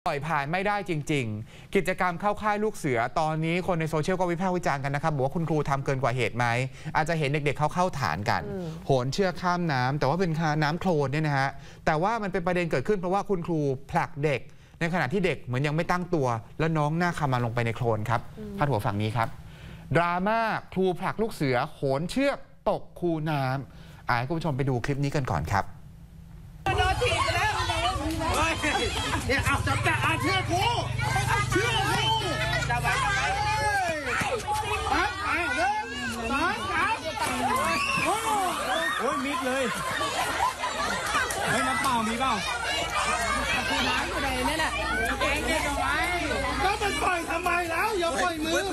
ปล่อยผ่านไม่ได้จริงๆกิจกรรมเข้าค่ายลูกเสือตอนนี้คนในโซเชียลก็วิพากษ์วิจารณ์กันนะครับบอกว่าคุณครูทำเกินกว่าเหตุไหมอาจจะเห็นเด็กๆเข้าฐานกันโหนเชือกข้ามน้ำแต่ว่าเป็นน้ำโคลนเนี่ยนะฮะแต่ว่ามันเป็นประเด็นเกิดขึ้นเพราะว่าคุณครูผลักเด็กในขณะที่เด็กเหมือนยังไม่ตั้งตัวแล้วน้องหน้าคำมาลงไปในโคลนครับพาดหัวฝั่งนี้ครับดราม่าครูผลักลูกเสือโหนเชือกตกคูน้ำให้คุณผู้ชมไปดูคลิปนี้กันก่อนครับเนี่ยเอาจับแต่เชื่อครูเชื่อครูจับไว้ปั๊บเดินสองสามโอ้ยมิดเลยเฮ้ยน้ำเปล่ามีเปล่าคือน้ำอยู่ในนี่แหละเก่งเด็กเอาไว้ก็มันปล่อยทำไมแล้วอย่าปล่อยมือ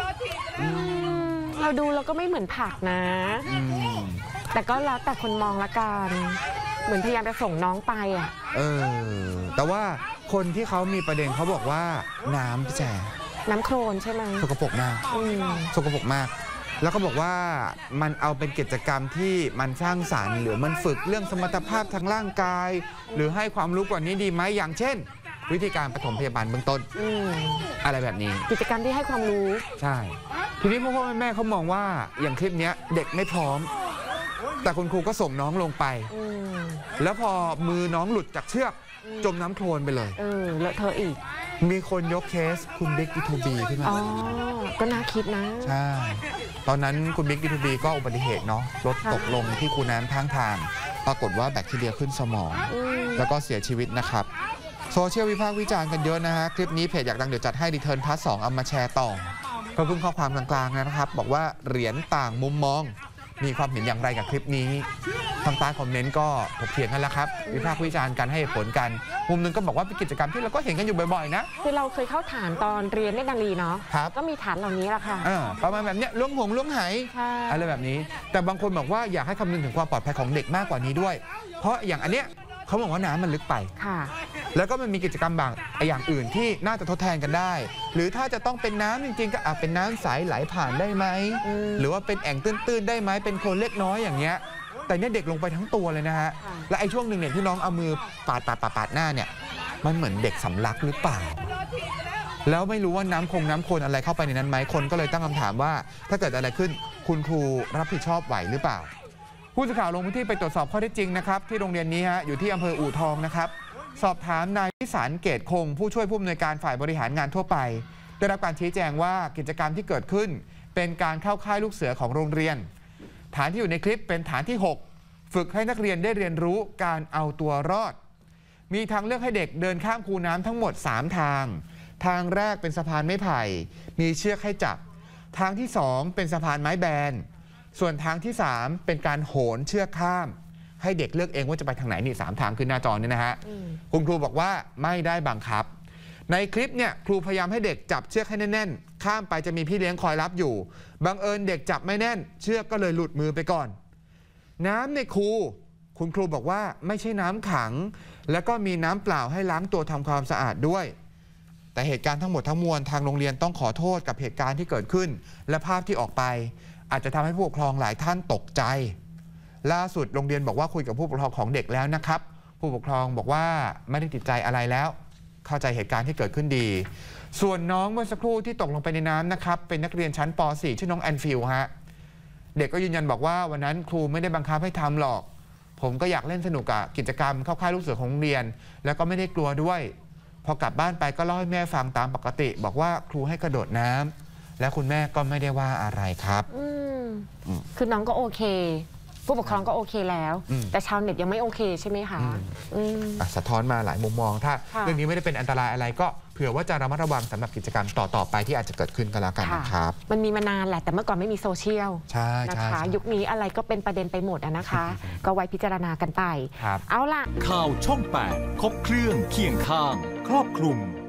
เราดูเราก็ไม่เหมือนผักนะแต่ก็แล้วแต่คนมองละกันเหมือนพยายามจะส่งน้องไปอ่ะแต่ว่าคนที่เขามีประเด็นเขาบอกว่าน้ำพี่แจน้ำโคลนใช่ไหมสกปรกมากสกปรกมากแล้วก็บอกว่ามันเอาเป็นกิจกรรมที่มันสร้างสรรค์หรือมันฝึกเรื่องสมรรถภาพทางร่างกายหรือให้ความรู้กว่านี้ดีไหมอย่างเช่นวิธีการปฐมพยาบาลเบื้องต้นอะไรแบบนี้กิจกรรมที่ให้ความรู้ใช่ทีนี้พ่อแม่เขามองว่าอย่างคลิปนี้เด็กไม่พร้อมแต่คุณครูก็ส่งน้องลงไปแล้วพอมือน้องหลุดจากเชือกจมน้ำโคลนไปเลยเลอะเทอะอีกมีคนยกเคสคุณบิ๊กดีทูบีขึ้นมาก็น่าคิดนะใช่ตอนนั้นคุณบิ๊กดีทูบีก็อุบัติเหตุเนาะรถตกลงที่คูน้ำข้างทางปรากฏว่าแบคทีเรียขึ้นสมองแล้วก็เสียชีวิตนะครับโซเชียลวิพากษ์วิจารณ์กันเยอะนะฮะคลิปนี้เพจอยากดังเดี๋ยวจัดให้รีเทิร์นพาร์ท 2เอามาแชร์ต่อก็เพิ่งข้อความกลางๆนะครับบอกว่าเหรียญต่างมุมมองมีความเห็นอย่างไรกับคลิปนี้ทางใต้คอมเมนต์ก็ถกเถียงกันแล้วครับวิพากษ์วิจารณ์กันให้ผลกันมุมนึงก็บอกว่าเป็นกิจกรรมที่เราก็เห็นกันอยู่บ่อยๆนะคือเราเคยเข้าฐานตอนเรียนเนตรนารีเนาะก็มีฐานเหล่านี้แหละค่ะประมาณแบบนี้ล้วงหงล้วงไหอะไรแบบนี้แต่บางคนบอกว่าอยากให้คำนึงถึงความปลอดภัยของเด็กมากกว่านี้ด้วยเพราะอย่างอันเนี้ยเขาบอกว่าน้ำมันลึกไปแล้วก็มันมีกิจกรรมบางอย่างอื่นที่น่าจะทดแทนกันได้หรือถ้าจะต้องเป็นน้ำจริงๆก็เป็นน้ำใสไหลผ่านได้ไหมหรือว่าเป็นแอ่งตื้นๆได้ไหมเป็นโคลนเล็กน้อยอย่างเงี้ยแต่เนี่ยเด็กลงไปทั้งตัวเลยนะฮะและไอ้ช่วงหนึ่งเนี่ยที่น้องเอามือปาดหน้าเนี่ยมันเหมือนเด็กสำลักหรือเปล่าแล้วไม่รู้ว่าน้ำโคลนอะไรเข้าไปในนั้นไหมคนก็เลยตั้งคำถามว่าถ้าเกิดอะไรขึ้นคุณครูรับผิดชอบไหวหรือเปล่าผู้สื่อข่าวลงพื้นที่ไปตรวจสอบข้อเท็จจริงนะครับที่โรงเรียนนี้ฮะอยู่ที่อำเภออู่ทองนะครับสอบถามนายวิสารเกตคงผู้ช่วยผู้อำนวยการฝ่ายบริหารงานทั่วไปได้รับการชี้แจงว่ากิจกรรมที่เกิดขึ้นเป็นการเข้าค่ายลูกเสือของโรงเรียนฐานที่อยู่ในคลิปเป็นฐานที่6ฝึกให้นักเรียนได้เรียนรู้การเอาตัวรอดมีทางเลือกให้เด็กเดินข้ามคูน้ำทั้งหมด3ทางแรกเป็นสะพานไม้ไผ่มีเชือกให้จับทางที่2เป็นสะพานไม้แบนส่วนทางที่3เป็นการโหนเชือกข้ามให้เด็กเลือกเองว่าจะไปทางไหนนี่3ทางขึ้นหน้าจอเนี่ยนะฮะคุณครูบอกว่าไม่ได้บังคับในคลิปเนี่ยครูพยายามให้เด็กจับเชือกให้แน่นๆข้ามไปจะมีพี่เลี้ยงคอยรับอยู่บังเอิญเด็กจับไม่แน่นเชือกก็เลยหลุดมือไปก่อนน้ำในคูคุณครูบอกว่าไม่ใช่น้ำขังแล้วก็มีน้ำเปล่าให้ล้างตัวทำความสะอาดด้วยแต่เหตุการณ์ทั้งหมดทั้งมวลทางโรงเรียนต้องขอโทษกับเหตุการณ์ที่เกิดขึ้นและภาพที่ออกไปอาจจะทำให้ผู้ปกครองหลายท่านตกใจล่าสุดโรงเรียนบอกว่าคุยกับผู้ปกครองของเด็กแล้วนะครับผู้ปกครองบอกว่าไม่ได้ติดใจอะไรแล้วเข้าใจเหตุการณ์ที่เกิดขึ้นดีส่วนน้องเมื่อสักครู่ที่ตกลงไปในน้ำนะครับเป็นนักเรียนชั้นป .4 ชื่อน้องแอนฟิลฮะเด็กก็ยืนยันบอกว่าวันนั้นครูไม่ได้บังคับให้ทำหรอกผมก็อยากเล่นสนุกกับกิจกรรมเข้าค่ายลูกเสือของโรงเรียนแล้วก็ไม่ได้กลัวด้วยพอกลับบ้านไปก็เล่าให้แม่ฟังตามปกติบอกว่าครูให้กระโดดน้ำและคุณแม่ก็ไม่ได้ว่าอะไรครับคือน้องก็โอเคผู้ปกครองก็โอเคแล้วแต่ชาวเน็ตยังไม่โอเคใช่ไหมคะสะท้อนมาหลายมุมมองถ้าเรื่องนี้ไม่ได้เป็นอันตรายอะไรก็เผื่อว่าจะระมัดระวังสำหรับกิจกรรมต่อไปที่อาจจะเกิดขึ้นก็แล้วกันนะครับมันมีมานานแหละแต่เมื่อก่อนไม่มีโซเชียลนะคะยุคนี้อะไรก็เป็นประเด็นไปหมดนะคะก็ไว้พิจารณากันไปเอาล่ะข่าวช่อง 8 ครบเครื่องเคียงข้างครอบคลุม